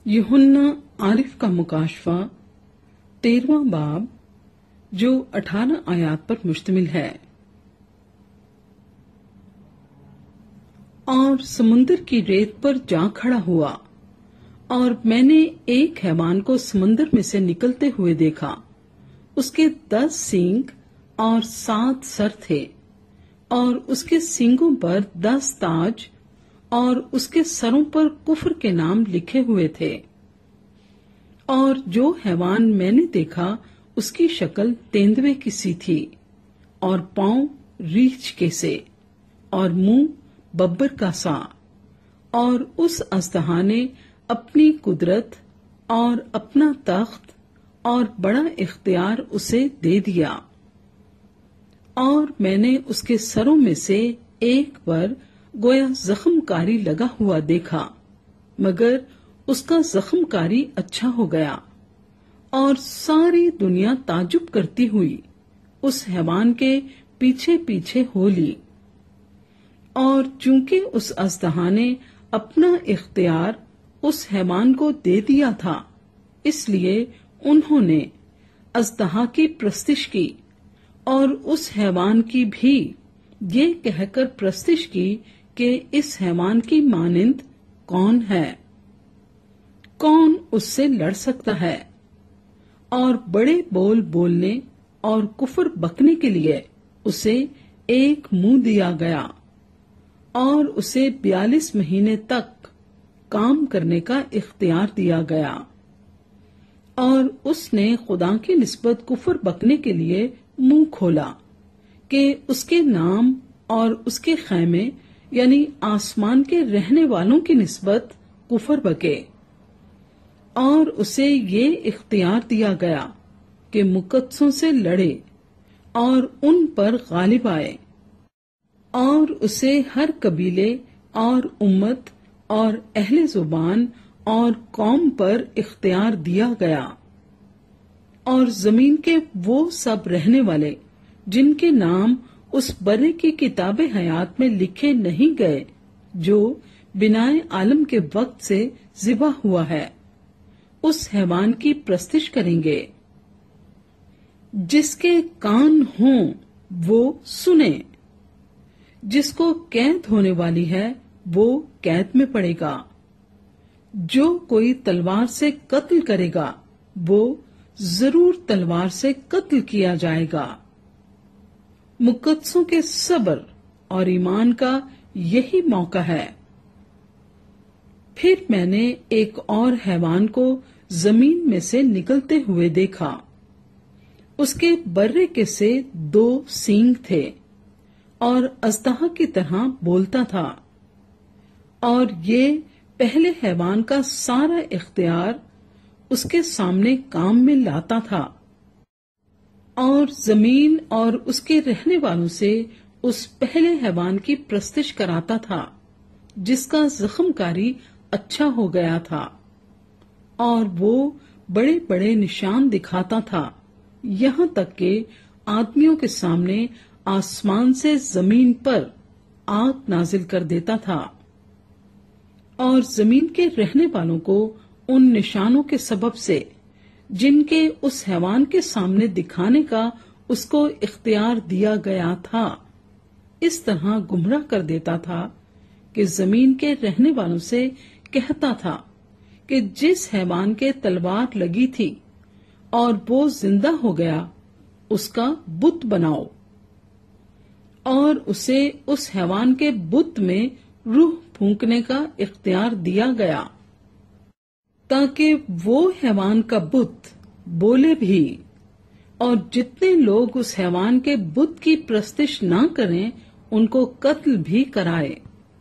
यूहन्ना आरिफ का मुकाशफा 13वां बाब जो 18 आयात पर मुश्तमिल है। और समुन्दर की रेत पर जा खड़ा हुआ और मैंने एक हैवान को समुन्दर में से निकलते हुए देखा। उसके 10 सींग और 7 सर थे और उसके सींगों पर 10 ताज और उसके सरों पर कुफ्र के नाम लिखे हुए थे। और जो हैवान मैंने देखा उसकी शक्ल तेंदुए की सी थी और पांव रीछ के से और मुंह बब्बर का सा। और उस अजदहा ने अपनी कुदरत और अपना तख्त और बड़ा इख्तियार उसे दे दिया। और मैंने उसके सरों में से एक पर गोया जख्मकारी लगा हुआ देखा, मगर उसका जख्मकारी अच्छा हो गया। और सारी दुनिया ताजुब करती हुई उस हैवान के पीछे पीछे हो ली। और चूंकि उस अजदहा ने अपना इख्तियार उस हैवान को दे दिया था, इसलिए उन्होंने अजदहा की प्रस्तिश की और उस हैवान की भी ये कहकर प्रस्तिश की कि इस हैवान की मानिंद कौन है, कौन उससे लड़ सकता है। और बड़े बोल बोलने और कुफर बकने के लिए उसे एक मुंह दिया गया और उसे 42 महीने तक काम करने का इख्तियार दिया गया। और उसने खुदा की निस्बत कुफर बकने के लिए मुंह खोला कि उसके नाम और उसके खैमे यानी आसमान के रहने वालों की निस्बत कुफर बके। और उसे ये इख्तियार दिया गया कि मुकद्दसों से लड़े और उन पर गालिब आए। और उसे हर कबीले और उम्मत और अहले जुबान और कौम पर इख्तियार दिया गया। और जमीन के वो सब रहने वाले जिनके नाम उस बरे की किताबे हयात में लिखे नहीं गए जो बिनाए आलम के वक्त से जिबा हुआ है, उस हैवान की प्रस्तिश करेंगे। जिसके कान हों वो सुने। जिसको कैद होने वाली है वो कैद में पड़ेगा। जो कोई तलवार से कत्ल करेगा वो जरूर तलवार से कत्ल किया जाएगा। मुकद्दसों के सब्र और ईमान का यही मौका है। फिर मैंने एक और हैवान को जमीन में से निकलते हुए देखा। उसके बर्रे के से 2 सींग थे और अजदहा की तरह बोलता था। और ये पहले हैवान का सारा इख्तियार उसके सामने काम में लाता था और जमीन और उसके रहने वालों से उस पहले हैवान की प्रस्तिश कराता था जिसका जख्मकारी अच्छा हो गया था। और वो बड़े बड़े निशान दिखाता था, यहाँ तक कि आदमियों के सामने आसमान से जमीन पर आग नाजिल कर देता था। और जमीन के रहने वालों को उन निशानों के सबब से जिनके उस हैवान के सामने दिखाने का उसको इख्तियार दिया गया था, इस तरह गुमराह कर देता था कि जमीन के रहने वालों से कहता था कि जिस हैवान के तलवार लगी थी और वो जिंदा हो गया, उसका बुत बनाओ। और उसे उस हैवान के बुत में रूह फूंकने का इख्तियार दिया गया ताकि वो हैवान का बुत बोले भी। और जितने लोग उस हैवान के बुत की प्रस्तिश ना करें उनको कत्ल भी कराए।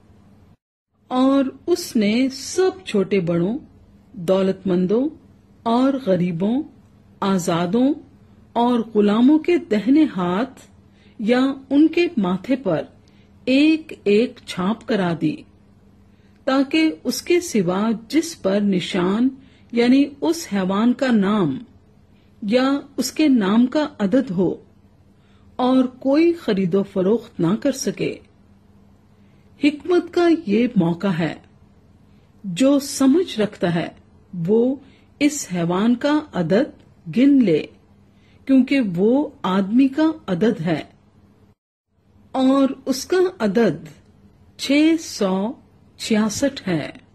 और उसने सब छोटे बड़ों, दौलतमंदों और गरीबों, आजादों और गुलामों के दाहिने हाथ या उनके माथे पर एक एक छाप करा दी, ताकि उसके सिवा जिस पर निशान यानी उस हैवान का नाम या उसके नाम का अदद हो और कोई खरीदो फरोख्त ना कर सके। हिकमत का ये मौका है। जो समझ रखता है وہ اس حیوان کا عدد گن لے، کیونکہ وہ آدمی کا عدد ہے اور اس کا عدد 666 ہے۔